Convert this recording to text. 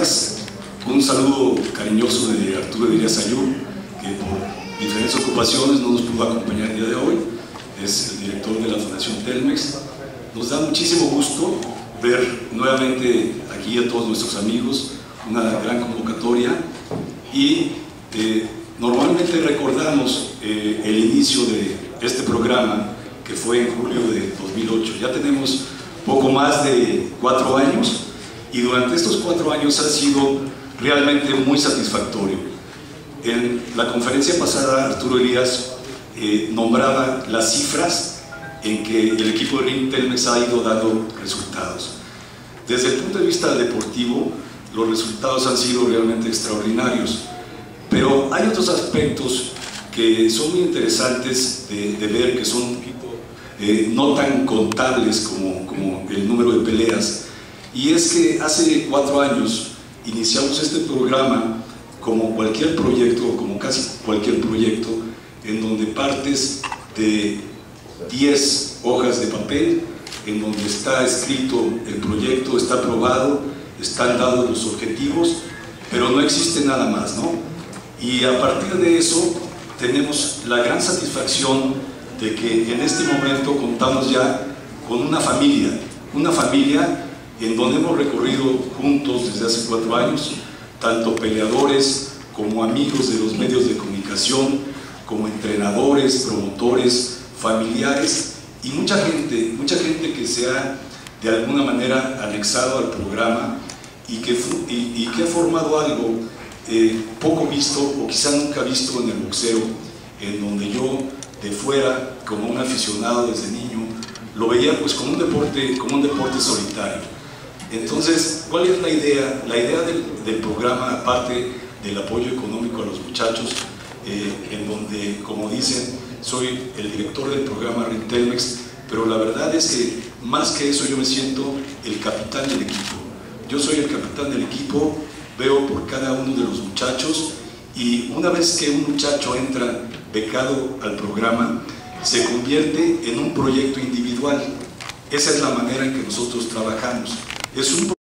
días. Un saludo cariñoso de Arturo Díaz Ayub, que por diferentes ocupaciones no nos pudo acompañar el día de hoy. Es el director de la Fundación Telmex. Nos da muchísimo gusto ver nuevamente aquí a todos nuestros amigos, una gran convocatoria, y normalmente recordamos el inicio de este programa, que fue en julio de 2008. Ya tenemos poco más de 4 años, y durante estos 4 años ha sido realmente muy satisfactorio. En la conferencia pasada, Arturo Elías nombraba las cifras en que el equipo de RIM Telmex ha ido dando resultados. Desde el punto de vista deportivo, los resultados han sido realmente extraordinarios, pero hay otros aspectos que son muy interesantes de ver, que son un poquito no tan contables como el número de peleas. Y es que hace 4 años iniciamos este programa como cualquier proyecto, o como casi cualquier proyecto, en donde partes de 10 hojas de papel, en donde está escrito el proyecto, está aprobado, están dados los objetivos, pero no existe nada más, ¿no? Y a partir de eso tenemos la gran satisfacción de que en este momento contamos ya con una familia en donde hemos recorrido juntos desde hace 4 años, tanto peleadores como amigos de los medios de comunicación, como entrenadores, promotores, familiares y mucha gente que se ha de alguna manera anexado al programa y que ha formado algo poco visto o quizá nunca visto en el boxeo, en donde yo de fuera, como un aficionado desde niño, lo veía pues como un deporte solitario. Entonces, ¿cuál es la idea? La idea del programa, aparte del apoyo económico a los muchachos, en donde, como dicen, soy el director del programa RIM Telmex, pero la verdad es que más que eso yo me siento el capitán del equipo. Yo soy el capitán del equipo, veo por cada uno de los muchachos, y una vez que un muchacho entra becado al programa, se convierte en un proyecto individual. Esa es la manera en que nosotros trabajamos. Es un